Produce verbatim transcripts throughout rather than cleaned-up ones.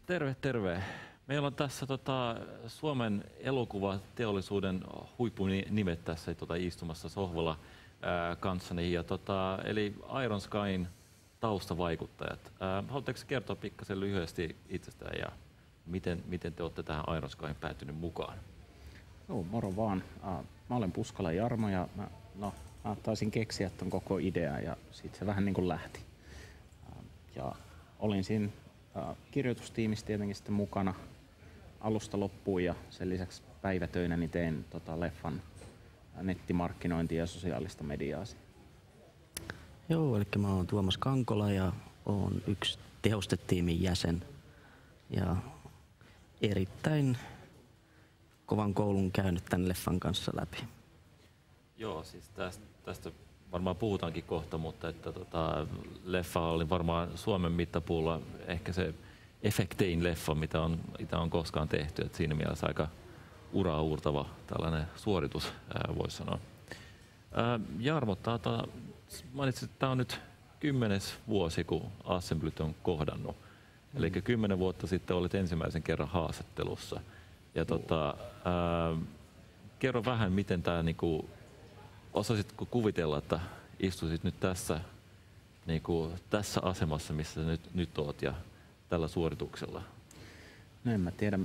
Terve, terve. Meillä on tässä tota, Suomen elokuvateollisuuden huippunimet tässä tota, istumassa sohvalla ää, kanssani. Ja, tota, eli Iron Skyn taustavaikuttajat. Ää, haluatteko kertoa pikkasen lyhyesti itsestään ja miten, miten te olette tähän Iron Skyn päätynyt mukaan? Joo, moro vaan. Mä olen Puskala Jarmo ja mä, no, mä taisin keksiä ton koko idea ja siitä se vähän niin kuin lähti. Ja olin siinä kirjoitustiimissä tietenkin sitten mukana alusta loppuun ja sen lisäksi päivätöinä niin tein tota leffan nettimarkkinointia ja sosiaalista mediaa. Joo, eli mä oon Tuomas Kankola ja oon yksi tehostetiimin jäsen ja erittäin kovan koulun käynyt tämän leffan kanssa läpi. Joo, siis tästä, tästä varmaan puhutaankin kohta, mutta että tota, leffa oli varmaan Suomen mittapuulla ehkä se efektein leffa, mitä on, mitä on koskaan tehty. Et siinä mielessä aika uraa uurtava tällainen suoritus, voisi sanoa. Ää, Jarmo, tata, mainitsit, että tämä on nyt kymmenes vuosi, kun Assemblyt on kohdannut. Mm. Eli kymmenen vuotta sitten olit ensimmäisen kerran haastattelussa. Ja tota, ää, kerro vähän, miten tämä niinku, osaisitko kuvitella, että istuisit nyt tässä, niinku, tässä asemassa, missä nyt, nyt oot ja tällä suorituksella? No en mä tiedä.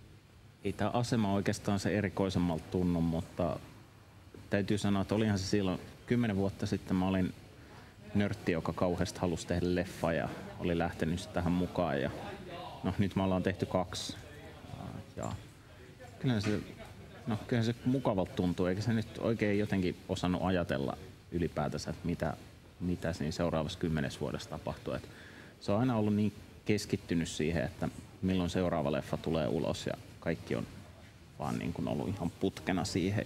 Ei tämä asema oikeastaan se erikoisemmalta tunnu, mutta täytyy sanoa, että olihan se silloin kymmenen vuotta sitten mä olin nörtti, joka kauheasti halusi tehdä leffa ja oli lähtenyt tähän mukaan. Ja no nyt me ollaan tehty kaksi. Ja kyllä se, no, kyllä se mukavalta tuntuu, eikä se nyt oikein jotenkin osannut ajatella ylipäätänsä, että mitä, mitä siinä seuraavassa kymmenessä vuodessa tapahtuu. Et se on aina ollut niin keskittynyt siihen, että milloin seuraava leffa tulee ulos ja kaikki on vaan niin kuin ollut ihan putkena siihen.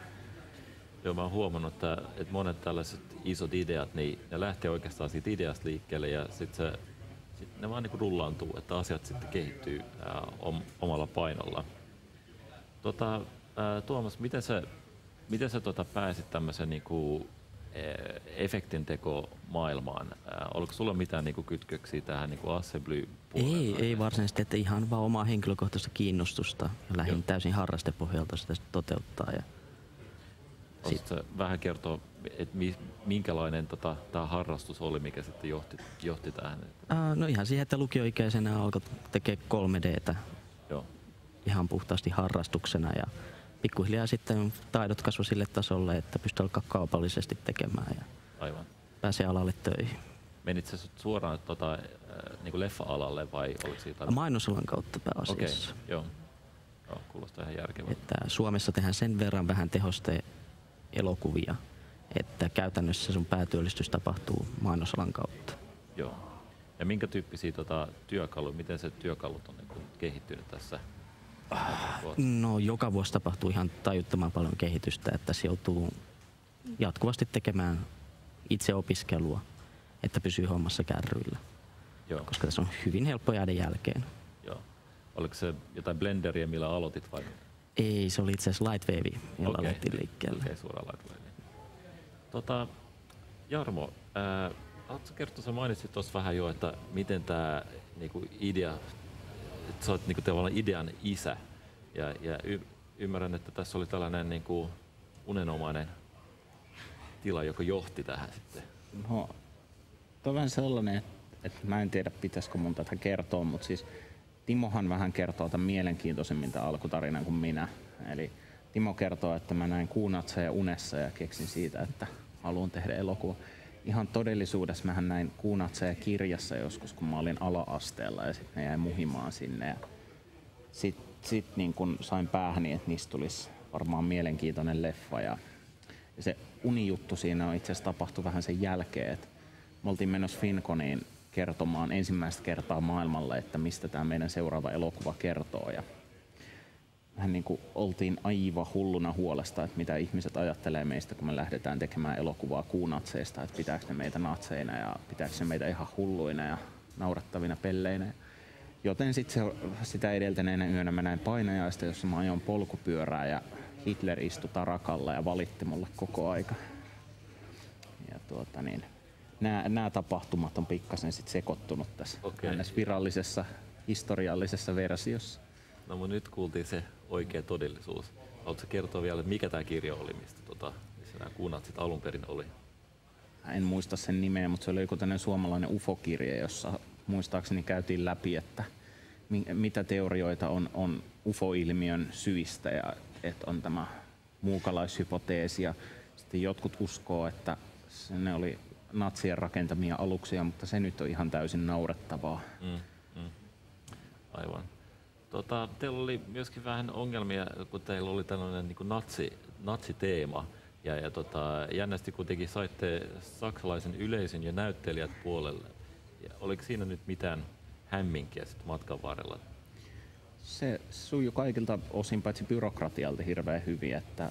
Joo, mä oon huomannut, että, että monet tällaiset isot ideat, niin ne lähtee oikeastaan siitä ideasta liikkeelle ja sitten se, sit ne vaan niin kuin rullaantuu, että asiat sitten kehittyy ää, om, omalla painolla. Tota, ää, Tuomas, miten sä, miten sä tota pääsit tämmöisen niinku, efektinteko maailmaan? Ää, oliko sulla mitään niinku kytköksiä tähän niinku Assembly-puolelle? Ei, ei varsinaisesti, että ihan vaan omaa henkilökohtaista kiinnostusta ja lähdin Joo. täysin harrastepohjalta sitä toteuttaa. Ja Osaatko sä vähän kertoa, että minkälainen tota, tämä harrastus oli, mikä sitten johti, johti tähän? Ää, no ihan siihen, että lukioikäisenä alkoi tekemään kolme D:tä Joo. ihan puhtaasti harrastuksena ja pikkuhiljaa sitten taidot kasvoi sille tasolle, että pystyi alkaa kaupallisesti tekemään ja Aivan. pääsee alalle töihin. Menitkö sä suoraan tota, niin kuin leffa-alalle vai oliko siitä? Mainosalan kautta pääasiassa. Okei, joo. Joo, kuulostaa ihan järkevältä. Että Suomessa tehdään sen verran vähän tehoste elokuvia, että käytännössä sun päätyöllistys tapahtuu mainosalan kautta. Joo. Ja minkä tyyppisiä tota, työkaluja, miten se työkalut on niin kuin kehittynyt tässä? No joka vuosi tapahtuu ihan tajuttoman paljon kehitystä, että se joutuu jatkuvasti tekemään itse opiskelua, että pysyy hommassa kärryillä. Joo. Koska tässä on hyvin helppo jäädä jälkeen. Joo. Oliko se jotain blenderia, millä aloitit vai? Ei, se oli itse asiassa Lightwave, jolla okay. aloitin liikkeelle. Okei, okay, suoraan Lightwave. Tota, Jarmo, ää, haluatko kertoa, sä mainitsit tuossa vähän jo, että miten tämä niinku idea, että sä oot niinku tavallaan idean isä. Ja, ja y, ymmärrän, että tässä oli tällainen niinku unenomainen tila, joka johti tähän sitten. No, toi on vähän sellainen, että, että mä en tiedä pitäisikö mun tätä kertoa, mutta siis Timohan vähän kertoo tämän mielenkiintoisemmin tämän alkutarinan kuin minä. Eli Timo kertoo, että mä näin Kuunatseja unessa ja keksin siitä, että haluan tehdä elokuva. Ihan todellisuudessa mähän näin Kuunatseja kirjassa joskus, kun mä olin ala-asteella ja sitten ne jäi muhimaan sinne. Sitten sit niin kun sain päähäni, että niistä tulisi varmaan mielenkiintoinen leffa. Ja, ja se unijuttu siinä on itse asiassa tapahtui vähän sen jälkeen, että me oltiin menossa Finconiin kertomaan ensimmäistä kertaa maailmalle, että mistä tämä meidän seuraava elokuva kertoo. Ja vähän niin kuin oltiin aivan hulluna huolesta, että mitä ihmiset ajattelee meistä, kun me lähdetään tekemään elokuvaa kuunatseista, että pitääkö ne meitä natseina ja pitääkö ne meitä ihan hulluina ja naurattavina pelleinä. Joten sitten sitä edeltäneenä yönä mä näin painajaista, jossa mä ajoin polkupyörää ja Hitler istui tarakalla ja valitti mulle koko aika. Ja tuota niin, nämä, nämä tapahtumat on pikkasen sit sekoittunut tässä okay. virallisessa historiallisessa versiossa. No mutta nyt kuultiin se oikea todellisuus. Haluatko kertoa vielä, mikä tämä kirja oli, mistä tota, missä nämä kuunatsit alun perin oli? En muista sen nimeä, mutta se oli joku tämmöinen suomalainen U F O-kirje, jossa muistaakseni käytiin läpi, että mitä teorioita on, on U F O-ilmiön syistä ja että on tämä muukalaishypoteesi ja sitten jotkut uskoo, että ne oli natsien rakentamia aluksia, mutta se nyt on ihan täysin naurettavaa. Mm, mm. Aivan. Tota, teillä oli myöskin vähän ongelmia, kun teillä oli tällainen niin kuin natsi, natsiteema. Ja, ja tota, jännästi kuitenkin saitte saksalaisen yleisön ja näyttelijät puolelle. Ja oliko siinä nyt mitään hämminkiä sit matkan varrella? Se sujui kaikilta osin paitsi byrokratialta hirveän hyvin. Että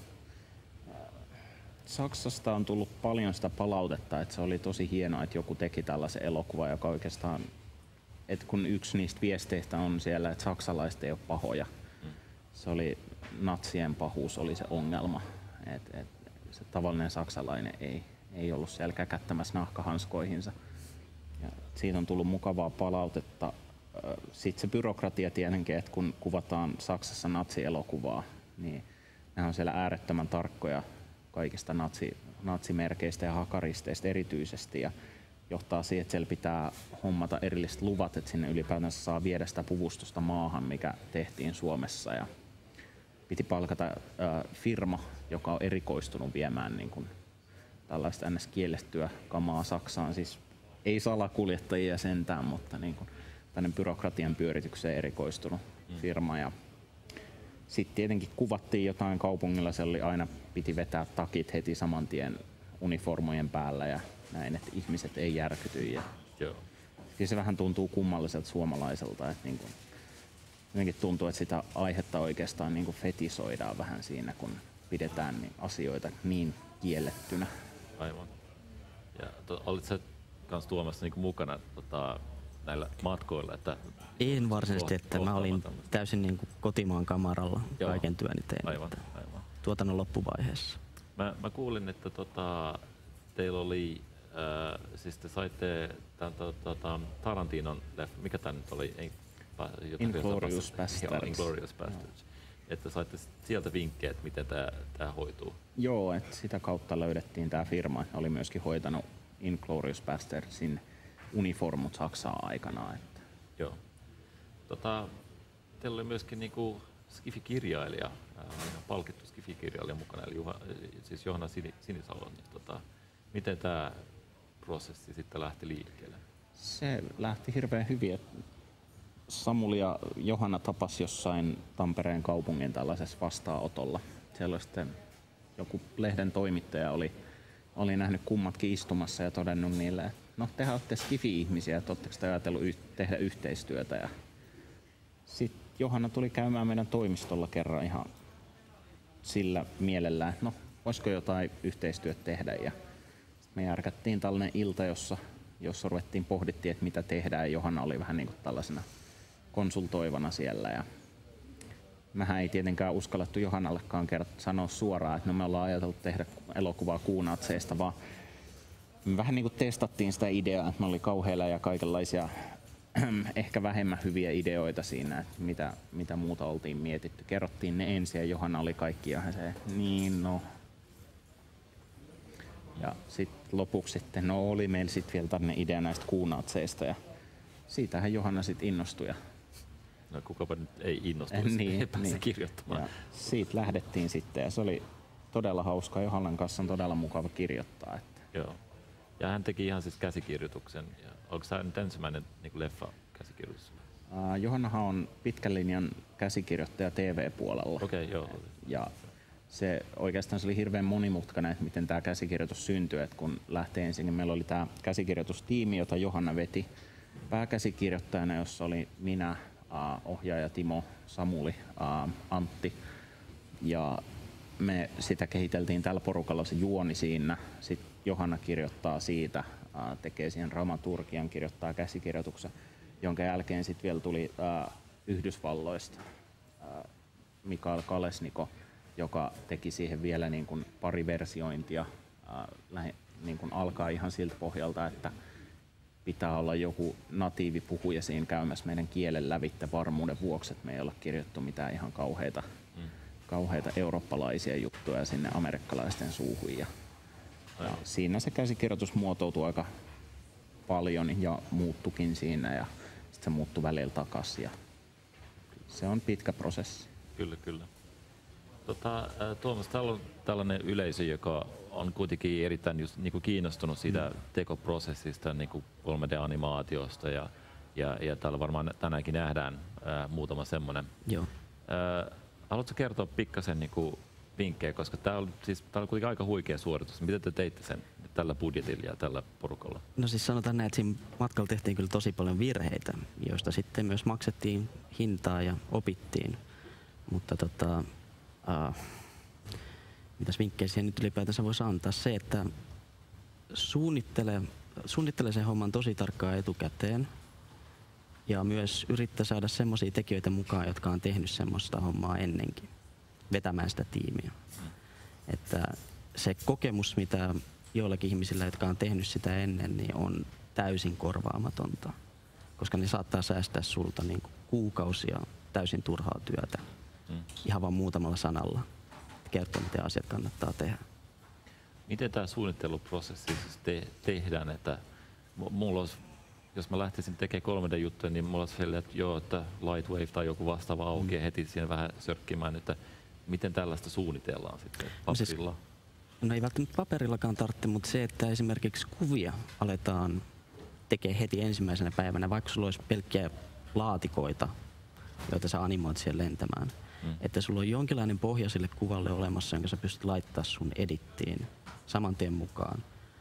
Saksasta on tullut paljon sitä palautetta, että se oli tosi hienoa, että joku teki tällaisen elokuvan, joka oikeastaan, että kun yksi niistä viesteistä on siellä, että saksalaiset ei ole pahoja. Mm. Se oli, natsien pahuus oli se ongelma. Et, et, se tavallinen saksalainen ei, ei ollut siellä käkättämässä nahkahanskoihinsa. Ja siitä on tullut mukavaa palautetta. Sitten se byrokratia tietenkin, että kun kuvataan Saksassa natsielokuvaa, niin nämä on siellä äärettömän tarkkoja kaikista natsi, natsimerkeistä ja hakaristeista erityisesti. Ja johtaa siihen, että siellä pitää hommata erilliset luvat, että sinne ylipäätänsä saa viedä sitä puvustusta maahan, mikä tehtiin Suomessa. Ja piti palkata äh, firma, joka on erikoistunut viemään niin kuin tällaista ns. Kiellettyä kamaa Saksaan. Siis ei salakuljettajia sentään, mutta niin kuin tänne byrokratian pyöritykseen erikoistunut mm. firma. Ja sitten tietenkin kuvattiin jotain kaupungilla, se oli aina piti vetää takit heti saman tien uniformojen päällä ja näin, että ihmiset ei järkyty. Ja Joo. se vähän tuntuu kummalliselta suomalaiselta, että niin kuin jotenkin tuntuu, että sitä aihetta oikeastaan niin kuin fetisoidaan vähän siinä, kun pidetään niin asioita niin kiellettynä. Aivan. Ja to, olit sä kans tuomassa niin kuin mukana tota, näillä matkoilla? Että en varsinaisesti, että mä olin täysin niin kuin kotimaan kamaralla. Joo. Kaiken työni tein. Aivan, aivan. Tuotannon loppuvaiheessa. Mä, mä kuulin, että tota, teillä oli, äh, siis te saitte tämän tota, Tarantinon leffa, mikä tää nyt oli? Ei, Inglourious Basterds. Inglourious Basterds. Että saitte sieltä vinkkejä, että miten tämä hoituu. Joo, että sitä kautta löydettiin tämä firma. Oli myöskin hoitanut Inglourious Basterdsin uniformut Saksaa aikanaan. Että. Joo. Tota, teillä oli myöskin niinku Skifi-kirjailija, äh, palkittu Skifi-kirjailija mukana, eli Juha, siis Johanna Sinisalo. Niin, tota, miten tämä prosessi sitten lähti liikkeelle? Se lähti hirveän hyvin. Samuli ja Johanna tapas jossain Tampereen kaupungin tällaisessa vastaanotolla. Siellä oli sitten joku lehden toimittaja oli, oli nähnyt kummatkin istumassa ja todennut niille, että no tehän olette skifi-ihmisiä, että oletteko te ajatellut y- tehdä yhteistyötä. Ja sitten Johanna tuli käymään meidän toimistolla kerran ihan sillä mielellään, että no voisiko jotain yhteistyötä tehdä. Ja me järkättiin tällainen ilta, jossa, jossa ruvettiin pohdittiin, että mitä tehdään. Ja Johanna oli vähän niin kuin tällaisena konsultoivana siellä. Ja mähän ei tietenkään uskallettu Johannallekaan kert- sanoa suoraan, että no me ollaan ajateltu tehdä elokuvaa kuunatseista, vaan me vähän niin kuin testattiin sitä ideaa, että me oli kauheilla ja kaikenlaisia ehkä vähemmän hyviä ideoita siinä, että mitä, mitä muuta oltiin mietitty. Kerrottiin ne ensin ja Johanna oli kaikki ihan se, niin no. Ja sitten lopuksi sitten, no oli meillä sitten vielä tämmöinen idea näistä kuunatseista ja siitähän Johanna sitten innostui. No kukapa nyt ei innostuisi niin, ei pääse niin. kirjoittamaan. Ja siitä lähdettiin sitten ja se oli todella hauskaa. Johannan kanssa on todella mukava kirjoittaa. Että. Joo. Ja hän teki ihan siis käsikirjoituksen. Ja onko tämä nyt ensimmäinen niin kuin leffa käsikirjoitus? Uh, Johannahan on pitkän linjan käsikirjoittaja T V-puolella. Okei, okay, joo. Ja se oikeastaan se oli hirveän monimutkainen, että miten tämä käsikirjoitus syntyi. Että kun lähtee ensin, niin meillä oli tämä käsikirjoitustiimi, jota Johanna veti pääkäsikirjoittajana, jossa oli minä, Uh, ohjaaja Timo, Samuli, uh, Antti ja me sitä kehiteltiin tällä porukalla se juoni siinä. Sitten Johanna kirjoittaa siitä, uh, tekee siihen dramaturgian, kirjoittaa käsikirjoituksen, jonka jälkeen sitten vielä tuli uh, Yhdysvalloista uh, Mikael Kalesniko, joka teki siihen vielä niin kuin pari versiointia. Uh, lähe, niin kuin alkaa ihan siltä pohjalta, että pitää olla joku natiivipuhuja siinä käymässä meidän kielen lävittä varmuuden vuoksi, että me ei olla kirjoittu mitään ihan kauheita, mm. kauheita eurooppalaisia juttuja sinne amerikkalaisten suuhun. Ja, ja siinä se käsikirjoitus muotoutui aika paljon ja muuttukin siinä ja sitten se muuttui välillä takaisin. Ja se on pitkä prosessi. Kyllä, kyllä. Tota, Tuomas, täällä on tällainen yleisö, joka on kuitenkin erittäin just, niin kuin kiinnostunut siitä mm. tekoprosessista, niin kuin kolme D-animaatiosta ja, ja, ja täällä varmaan tänäänkin nähdään ää, muutama semmoinen. Joo. Ää, haluatko kertoa pikkasen niin kuin vinkkejä, koska tämä on, siis, tää on kuitenkin aika huikea suoritus. Miten te teitte sen tällä budjetilla ja tällä porukalla? No siis sanotaan näin, että siinä matkalla tehtiin kyllä tosi paljon virheitä, joista sitten myös maksettiin hintaa ja opittiin. Mutta tota, uh, mitäs vinkkejä siihen nyt ylipäätänsä voisi antaa? Se, että suunnittele, suunnittele sen homman tosi tarkkaan etukäteen ja myös yrittää saada semmoisia tekijöitä mukaan, jotka on tehnyt semmoista hommaa ennenkin, vetämään sitä tiimiä. Mm. Että se kokemus, mitä joillakin ihmisillä, jotka on tehnyt sitä ennen, niin on täysin korvaamatonta, koska ne saattaa säästää sulta niin kuin kuukausia täysin turhaa työtä. Mm. Ihan vaan muutamalla sanalla kertoo, miten asiat kannattaa tehdä. Miten tämä suunnitteluprosessi siis te- tehdään? Että mulla olisi, jos mä lähtisin tekemään kolme D-juttuja, niin mulla olisi sellainen, että joo, että Lightwave tai joku vastaava auki ja heti siinä vähän sörkkimään, että miten tällaista suunnitellaan sitten paperilla? No, siis, no ei välttämättä paperillakaan tarvitse, mutta se, että esimerkiksi kuvia aletaan tekemään heti ensimmäisenä päivänä, vaikka sulla olisi pelkkiä laatikoita, joita sä animoit siellä lentämään. Mm. Että sulla on jonkinlainen pohja sille kuvalle olemassa, jonka sä pystyt laittaa sun edittiin saman tien mukaan.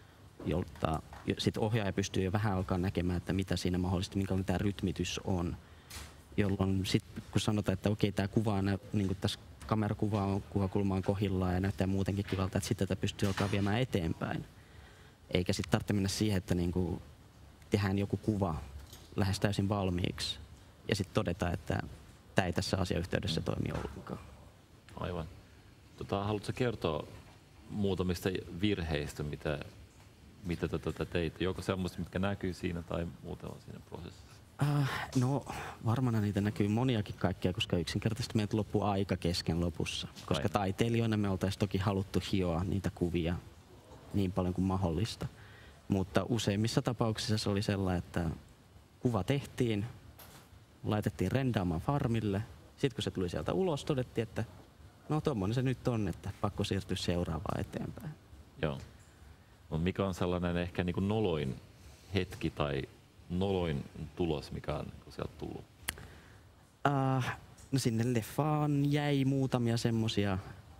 Jolta sit ohjaaja pystyy jo vähän alkaa näkemään, että mitä siinä mahdollisesti, minkälainen tämä rytmitys on. Jolloin sit, kun sanotaan, että okei, tämä kuva on, niin kuin tässä kamerakuva on, kuvakulma on kohdillaan ja näyttää muutenkin kivalta, että sitten tätä pystyy alkaa viemään eteenpäin. Eikä sitten tarvitse mennä siihen, että niin kuin tehdään joku kuva lähes täysin valmiiksi ja sitten todetaan, että tämä ei tässä asiayhteydessä toimi ollenkaan. Aivan. Tota, haluatko kertoa muutamista virheistä, mitä, mitä tota teit? Joko semmoista, mitkä näkyy siinä tai muuta on siinä prosessissa? Uh, no varmana niitä näkyy moniakin kaikkea, koska yksinkertaisesti meiltä loppuu aika kesken lopussa. Koska Aina. taiteilijoina me oltaisiin toki haluttu hioa niitä kuvia niin paljon kuin mahdollista. Mutta useimmissa tapauksissa se oli sellainen, että kuva tehtiin, laitettiin rendaamaan farmille. Sitten kun se tuli sieltä ulos, todettiin, että no tommonen se nyt on, että pakko siirtyä seuraavaan eteenpäin. Joo. No, mikä on sellainen ehkä niin kuin noloin hetki tai noloin tulos, mikä on sieltä tullut? Uh, no sinne leffaan jäi muutamia semmosia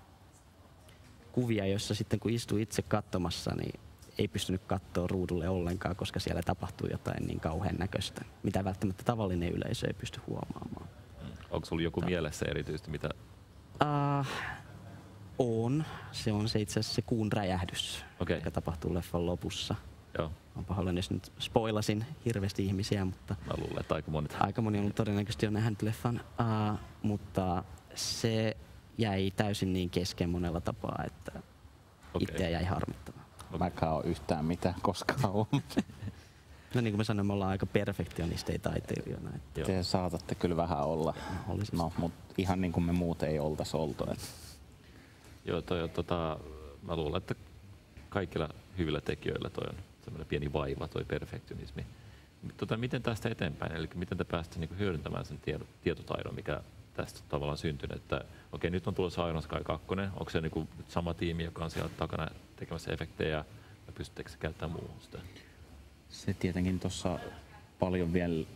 kuvia, joissa sitten kun istui itse katsomassa, niin ei pystynyt katsoa ruudulle ollenkaan, koska siellä tapahtuu jotain niin kauhean näköistä, mitä välttämättä tavallinen yleisö ei pysty huomaamaan. Mm. Onko sulla joku Ta- mielessä erityisesti, mitä? Uh, on. Se on se itse asiassa se kuun räjähdys, okay. joka tapahtuu leffan lopussa. Joo. Mä pahoillani, jos nyt spoilasin hirveästi ihmisiä, mutta mä luulen, että aika monet. Aika moni on todennäköisesti jo nähnyt leffan, uh, mutta se jäi täysin niin kesken monella tapaa, että okay. itseä jäi harmittamaan. Okay. Vaikka on yhtään mitään koskaan on. No niin kuin mä sanoin, me ollaan aika perfektionisteja taiteilijoina. Että te saatatte kyllä vähän olla, no, mutta ihan niin kuin me muut ei oltaisi oltu. Että. Joo, toi, tota, mä luulen, että kaikilla hyvillä tekijöillä toi on semmoinen pieni vaiva, toi perfektionismi. Tota, miten tästä eteenpäin? Eli miten te pääsette niinku hyödyntämään sen tiedot, tietotaidon, mikä tästä tavallaan syntynyt? Että okei, nyt on tulossa Iron Sky kaksi. Onko se niinku sama tiimi, joka on siellä takana tekemässä efektejä, ja pystyttekö se käyttämään muuhun sitä? Se tietenkin tuossa paljon vielä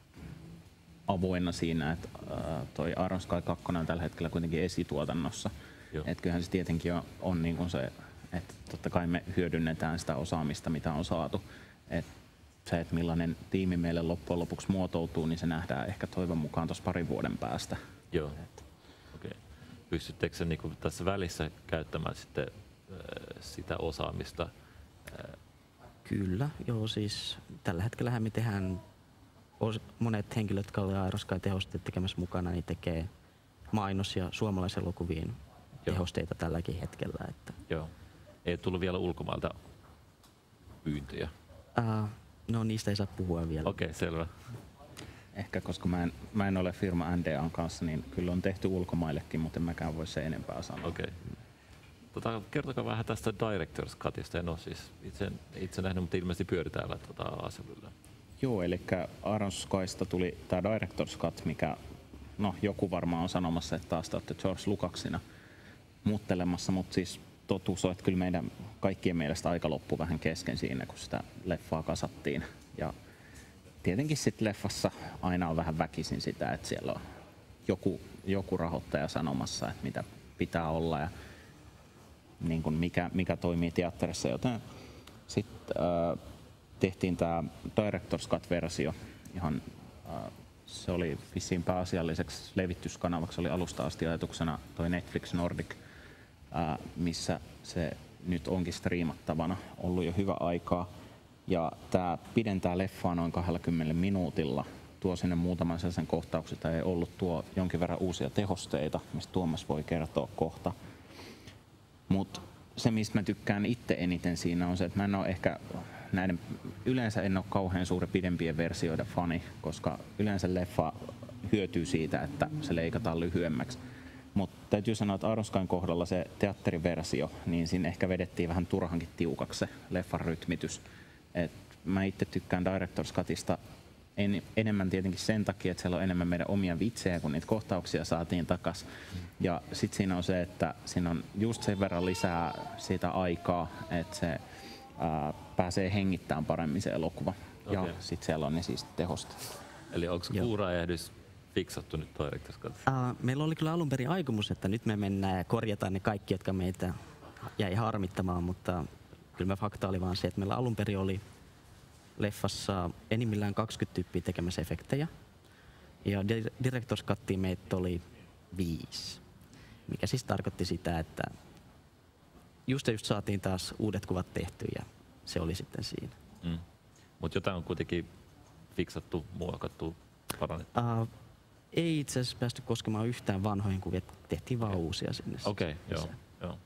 avoinna siinä, että äh, toi Iron Sky kaksi on tällä hetkellä kuitenkin esituotannossa. Että kyllähän se tietenkin on, on niin kuin se, että totta kai me hyödynnetään sitä osaamista, mitä on saatu. Et se, että millainen tiimi meille loppujen lopuksi muotoutuu, niin se nähdään ehkä toivon mukaan tuossa parin vuoden päästä. Joo. Okei. Okay. Pystyttekö se niin kuin tässä välissä käyttämään sitten äh, sitä osaamista? Äh. Kyllä, joo siis tällä hetkellä me tehdään, monet henkilöt, jotka olivat Iron Sky tehosteet tekemässä mukana, niin tekee mainos- ja suomalaiselokuviin tehosteita tälläkin hetkellä. Että. Joo. Ei tullut vielä ulkomailta pyyntöjä? Uh, No niistä ei saa puhua vielä. Okei, okay, selvä. Ehkä koska mä en, mä en ole firma N D A:n kanssa, niin kyllä on tehty ulkomaillekin, mutta en mäkään voi se enempää sanoa. Okei. Okay. Tota, kertokaa vähän tästä Director's Cutista. En ole siis itse, itse nähnyt, mutta ilmeisesti pyöritäällä tota Assemblella. Joo, eli Iron Skysta tuli tämä Director's Cut, mikä no joku varmaan on sanomassa, että taas te olette George Lucaksina muuttelemassa, mutta siis totuus on, että kyllä meidän kaikkien mielestä aika loppui vähän kesken siinä, kun sitä leffaa kasattiin. Ja tietenkin sitten leffassa aina on vähän väkisin sitä, että siellä on joku, joku rahoittaja sanomassa, että mitä pitää olla ja niin kuin mikä, mikä toimii teatterissa, joten sitten äh, tehtiin tämä Director's Cut-versio. Ihan, äh, se oli vissiin pääasialliseksi levityskanavaksi, oli alusta asti ajatuksena toi Netflix Nordic, äh, missä se nyt onkin striimattavana, ollut jo hyvä aikaa. Ja tämä pidentää leffaa noin kaksikymmentä minuutilla, tuo sinne muutaman sellaisen kohtauksen, ei ollut, tuo jonkin verran uusia tehosteita, mistä Tuomas voi kertoa kohta. Mutta se, mistä mä tykkään itse eniten siinä on se, että mä en ole ehkä näiden, yleensä en ole kauhean suuri pidempien versioiden fani, koska yleensä leffa hyötyy siitä, että se leikataan lyhyemmäksi. Mutta täytyy sanoa, että Iron Skyn kohdalla se teatteriversio, niin siinä ehkä vedettiin vähän turhankin tiukaksi se leffan rytmitys. Et mä itse tykkään Director's Cutista en, enemmän tietenkin sen takia, että siellä on enemmän meidän omia vitsejä, kun niitä kohtauksia saatiin takas. Ja sitten siinä on se, että siinä on just sen verran lisää sitä aikaa, että se ää, pääsee hengittämään paremmin se elokuva. Okay. Ja sitten siellä on ne siis tehosteet. Eli onko kuuraehdys fiksattu nyt Director's Cut? Uh, meillä oli kyllä alun perin aikomus, että nyt me mennään ja korjataan ne kaikki, jotka meitä jäi harmittamaan, mutta kyllä me fakta oli vaan se, että meillä alun perin oli leffassa enimmillään kaksikymmentä tyyppiä tekemässä efektejä. Ja Director's Cuttiin meitä oli viisi. Mikä siis tarkoitti sitä, että just ja just saatiin taas uudet kuvat tehtyä ja se oli sitten siinä. Mm. Mutta jotain on kuitenkin fiksattu, muokattu, parannettu. Uh, ei itse asiassa päästy koskemaan yhtään vanhoihin kuvia, tehtiin vaan okay. uusia sinne. Okei, okay, joo, joo.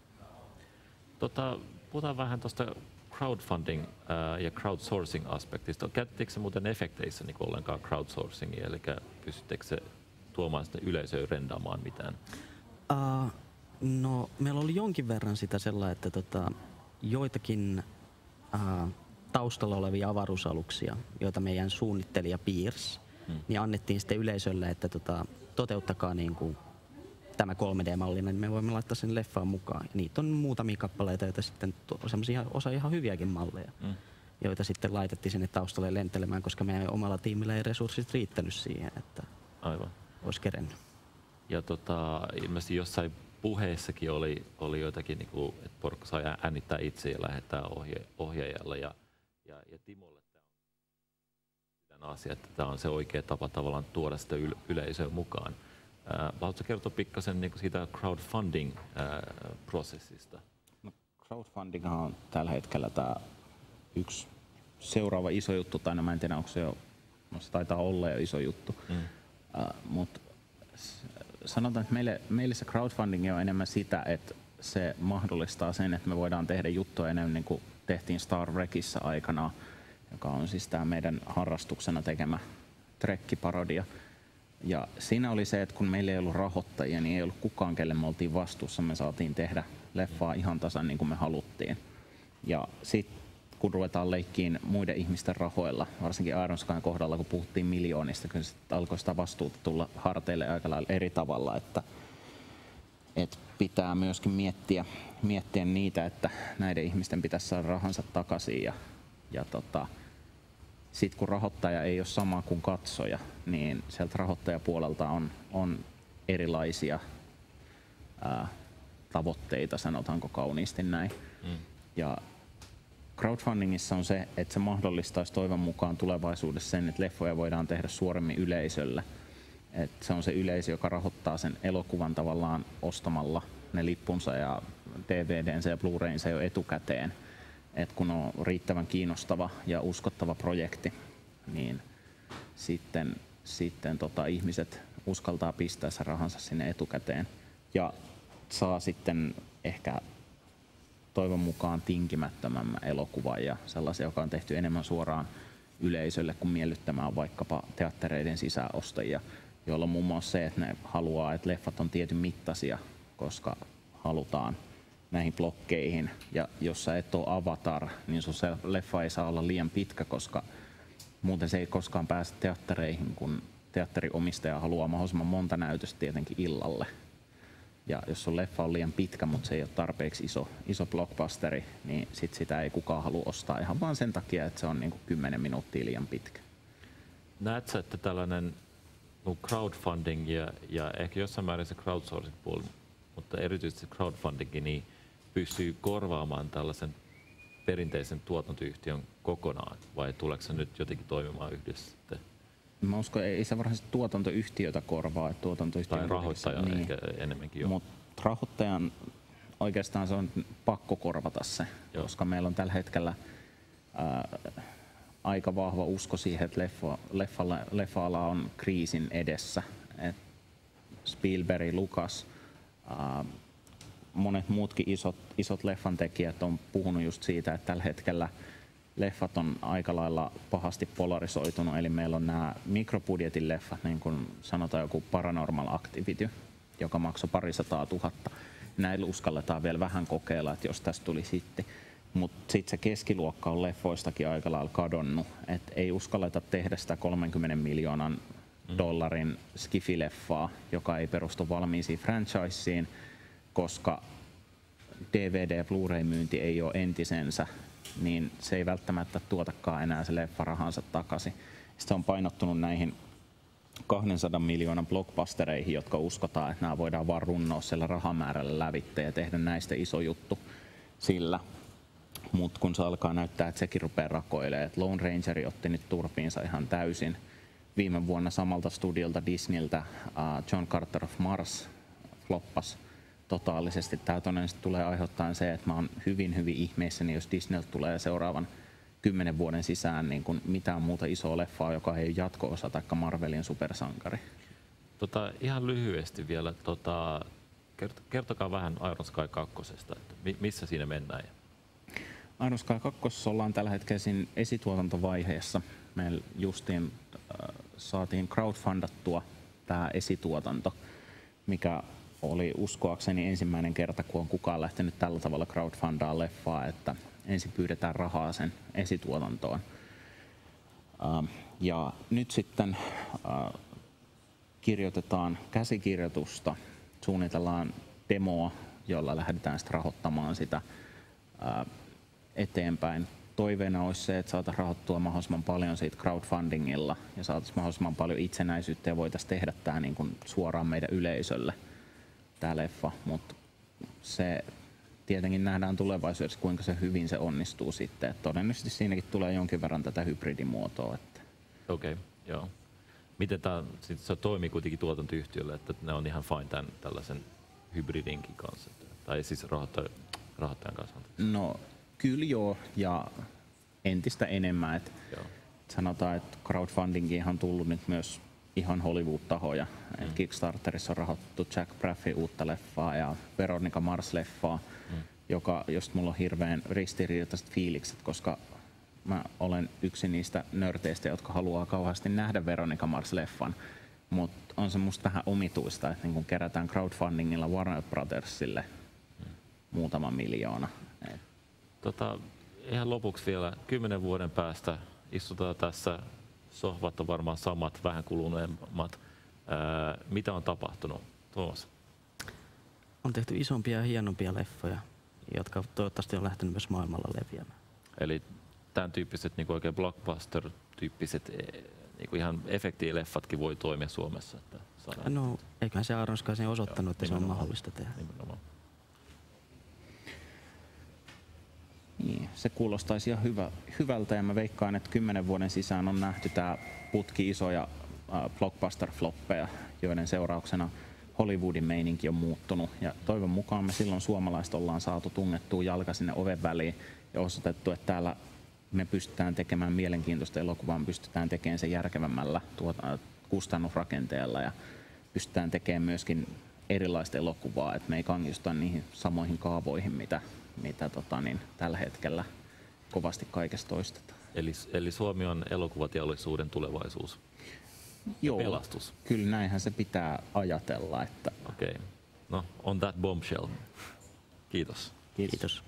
Tota, puhutaan vähän tuosta crowdfunding ää, ja crowdsourcing-aspektista. Käytettekö se muuten efekteissä niin ollenkaan crowdsourcingia, eli pystyttekö se tuomaan sitä yleisöön rendaamaan mitään? Uh, no, meillä oli jonkin verran sitä sellainen, että tota, joitakin uh, taustalla olevia avaruusaluksia, joita meidän suunnittelija piirsi, hmm. niin annettiin sitten yleisölle, että tota, toteuttakaa niin kuin tämä kolme D-mallina, niin me voimme laittaa sen leffaan mukaan. Ja niitä on muutamia kappaleita, joita sitten semmoisia osa ihan hyviäkin malleja, mm. joita sitten laitettiin sinne taustalle lentelemään, koska meidän omalla tiimillä ei resurssit riittänyt siihen, että Aivan. olisi kerennyt. Ja tota, ilmeisesti jossain puheessakin oli, oli joitakin, niin kuin, että porukka saa äänittää itse ja lähettää ohje, ohjaajalle. Ja, ja, ja Timolle tämä on asia, että tämä on se oikea tapa tavallaan tuoda sitä yleisöä mukaan. Äh, haluatko kertoa pikkasen niin siitä crowdfunding-prosessista? No, crowdfunding on tällä hetkellä tämä yksi seuraava iso juttu, tai no, mä en tiedä, onko se jo, no, se taitaa olla jo iso juttu, mm. uh, mutta sanotaan, että meille, meille se crowdfunding on enemmän sitä, että se mahdollistaa sen, että me voidaan tehdä juttuja enemmän niin kuin tehtiin Star Wreckissa aikanaan, joka on siis tämä meidän harrastuksena tekemä trekkiparodia. Ja siinä oli se, että kun meillä ei ollut rahoittajia, niin ei ollut kukaan, kelle me oltiin vastuussa. Me saatiin tehdä leffaa ihan tasan niin kuin me haluttiin. Ja sitten kun ruvetaan leikkiin muiden ihmisten rahoilla, varsinkin Iron Skyn kohdalla, kun puhuttiin miljoonista, kyllä sitten alkoi sitä vastuuta tulla harteille aika lailla eri tavalla, että, että pitää myöskin miettiä, miettiä niitä, että näiden ihmisten pitäisi saada rahansa takaisin. Ja, ja tota, sitten kun rahoittaja ei ole sama kuin katsoja, niin sieltä rahoittajapuolelta on, on erilaisia ää, tavoitteita, sanotaanko kauniisti näin. Mm. Ja crowdfundingissa on se, että se mahdollistaisi toivon mukaan tulevaisuudessa sen, että leffoja voidaan tehdä suoremmin yleisölle. Et se on se yleisö, joka rahoittaa sen elokuvan tavallaan ostamalla ne lippunsa ja D V D:nsä ja Blu-raynsä jo etukäteen. Et kun on riittävän kiinnostava ja uskottava projekti, niin sitten, sitten tota, ihmiset uskaltaa pistää sen rahansa sinne etukäteen ja saa sitten ehkä toivon mukaan tinkimättömämmän elokuvan ja sellaisia, joka on tehty enemmän suoraan yleisölle kuin miellyttämään vaikkapa teattereiden sisäostajia, joilla on muun muassa se, että ne haluaa, että leffat on tietyn mittaisia, koska halutaan näihin blokkeihin. Ja jos sä et ole Avatar, niin sun se leffa ei saa olla liian pitkä, koska muuten se ei koskaan pääse teattereihin, kun teatteriomistaja haluaa mahdollisimman monta näytöstä tietenkin illalle. Ja jos sun leffa on liian pitkä, mutta se ei ole tarpeeksi iso, iso blockbusteri, niin sit sitä ei kukaan halua ostaa ihan vaan sen takia, että se on niin kuin kymmenen minuuttia liian pitkä. Näetkö, että tällainen crowdfunding ja, ja ehkä jossain määrin se crowdsourcing puoli, mutta erityisesti crowdfunding, niin pystyy korvaamaan tällaisen perinteisen tuotantoyhtiön kokonaan, vai tuleeko se nyt jotenkin toimimaan yhdessä sitten? Mä uskon, ei se varsinaisesti tuotantoyhtiötä korvaa. Että tuotantoyhtiö tai rahoittaja niin, ehkä enemmänkin jo. Mutta rahoittajan oikeastaan se on pakko korvata se, Joo. koska meillä on tällä hetkellä ää, aika vahva usko siihen, että leffa, leffalla, leffa-ala on kriisin edessä. Et Spielberg, Lucas, ää, monet muutkin isot, isot leffantekijät on puhunut just siitä, että tällä hetkellä leffat on aika lailla pahasti polarisoitunut, eli meillä on nämä mikrobudjetin leffat, niin kuin sanotaan joku Paranormal Activity, joka maksoi parisataa tuhatta. Näillä uskalletaan vielä vähän kokeilla, että jos tästä tuli sitten. Mutta sitten se keskiluokka on leffoistakin aika lailla kadonnut, että ei uskalleta tehdä sitä kolmenkymmenen miljoonan dollarin skifileffaa, joka ei perustu valmiisiin franchiseen, koska D V D- ja Blu-ray-myynti ei ole entisensä, niin se ei välttämättä tuotakaan enää se leffa rahansa takaisin. Sitten on painottunut näihin kahdensadan miljoonan blockbustereihin, jotka uskotaan, että nämä voidaan vaan runnoa siellä rahamäärällä lävitse ja tehdä näistä iso juttu sillä. Mutta kun se alkaa näyttää, että sekin rupeaa rakoilemaan, että Lone Rangeri otti nyt turpiinsa ihan täysin. Viime vuonna samalta studiolta Disneyltä uh, John Carter of Mars floppas totaalisesti. Tämä todennäköisesti tulee aiheuttamaan se, että mä oon hyvin, hyvin ihmeissäni, jos Disneyltä tulee seuraavan kymmenen vuoden sisään niin kuin mitään muuta isoa leffaa, joka ei ole jatko-osa tai Marvelin supersankari. Tota, ihan lyhyesti vielä, tota, kertokaa vähän Iron Sky kakkosesta, että missä siinä mennään? Iron Sky kakkosessa ollaan tällä hetkellä siinä esituotantovaiheessa. Meillä justiin äh, saatiin crowdfundattua tämä esituotanto, mikä oli uskoakseni ensimmäinen kerta, kun on kukaan lähtenyt tällä tavalla crowdfundaa leffaa, että ensin pyydetään rahaa sen esituotantoon. Uh, ja nyt sitten uh, kirjoitetaan käsikirjoitusta, suunnitellaan demoa, jolla lähdetään sitten rahoittamaan sitä uh, eteenpäin. Toiveena olisi se, että saataisiin rahoittua mahdollisimman paljon siitä crowdfundingilla ja saataisiin mahdollisimman paljon itsenäisyyttä ja voitaisiin tehdä tämä niin kuin suoraan meidän yleisölle, tämä leffa, mutta se tietenkin nähdään tulevaisuudessa, kuinka se hyvin se onnistuu sitten. Et todennäköisesti siinäkin tulee jonkin verran tätä hybridimuotoa. Okei, okay, joo. Miten tämä se toimii kuitenkin tuotantoyhtiölle, että ne on ihan fine tämän tällaisen hybridinkin kanssa, tai siis rahoittajan, rahoittajan kanssa? No kyllä joo, ja entistä enemmän. Et sanotaan, että crowdfundingiin on tullut nyt myös ihan Hollywood-tahoja. Mm. Kickstarterissa on rahoitettu Jack Braffin uutta leffaa ja Veronica Mars-leffaa, mm. joka, josta mulla on hirveän ristiriitaiset fiilikset, koska mä olen yksi niistä nörteistä, jotka haluaa kauheasti nähdä Veronica Mars-leffan, mutta on se musta vähän omituista, että niin kun kerätään crowdfundingilla Warner Brothersille mm. muutama miljoona. Tota, ihan lopuksi vielä, kymmenen vuoden päästä istutaan tässä, sohvat on varmaan samat, vähän kuluneemmat. Ää, mitä on tapahtunut, Tuomas? On tehty isompia ja hienompia leffoja, jotka toivottavasti on lähtenyt myös maailmalla leviämään. Eli tämän tyyppiset niin oikein blockbuster-tyyppiset niin ihan efektileffatkin voi toimia Suomessa? Että saadaan... No, eiköhän se Iron Sky sen osoittanut, Joo, että se on mahdollista tehdä. Nimenomaan. Niin, se kuulostaisi ihan hyvä, hyvältä ja mä veikkaan, että kymmenen vuoden sisään on nähty tämä putki isoja äh, blockbuster-floppeja, joiden seurauksena Hollywoodin meininki on muuttunut. Ja toivon mukaan me silloin suomalaiset ollaan saatu tungettua jalka sinne oven väliin ja osoitettu, että täällä me pystytään tekemään mielenkiintoista elokuvaa, pystytään tekemään se järkevämmällä tuota, kustannusrakenteella ja pystytään tekemään myöskin erilaista elokuvaa, että me ei kangistuta niihin samoihin kaavoihin, mitä mitä tota, niin, tällä hetkellä kovasti kaikesta toistetaan. Eli, eli Suomi on elokuvateollisuuden tulevaisuus. Joo, pelastus. Kyllä näinhän se pitää ajatella. Että... Okei. Okay. No, on that bombshell. Kiitos. Kiitos. Kiitos.